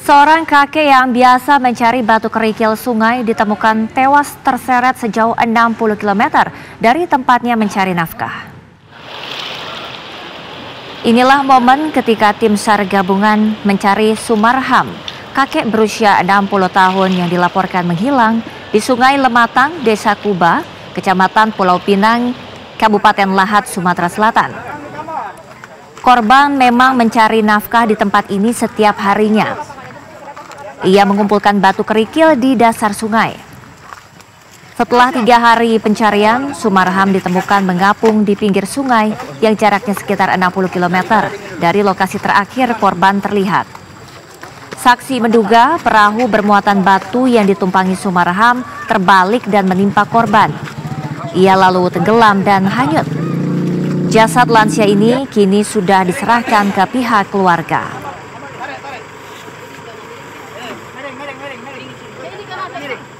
Seorang kakek yang biasa mencari batu kerikil sungai ditemukan tewas terseret sejauh 60 km dari tempatnya mencari nafkah. Inilah momen ketika tim SAR gabungan mencari Sumarham, kakek berusia 60 tahun yang dilaporkan menghilang di Sungai Lematang, Desa Kuba, Kecamatan Pulau Pinang, Kabupaten Lahat, Sumatera Selatan. Korban memang mencari nafkah di tempat ini setiap harinya. Ia mengumpulkan batu kerikil di dasar sungai. Setelah 3 hari pencarian, Sumarham ditemukan mengapung di pinggir sungai yang jaraknya sekitar 60 km dari lokasi terakhir korban terlihat. Saksi menduga perahu bermuatan batu yang ditumpangi Sumarham terbalik dan menimpa korban. Ia lalu tenggelam dan hanyut. Jasad lansia ini kini sudah diserahkan ke pihak keluarga. Miring.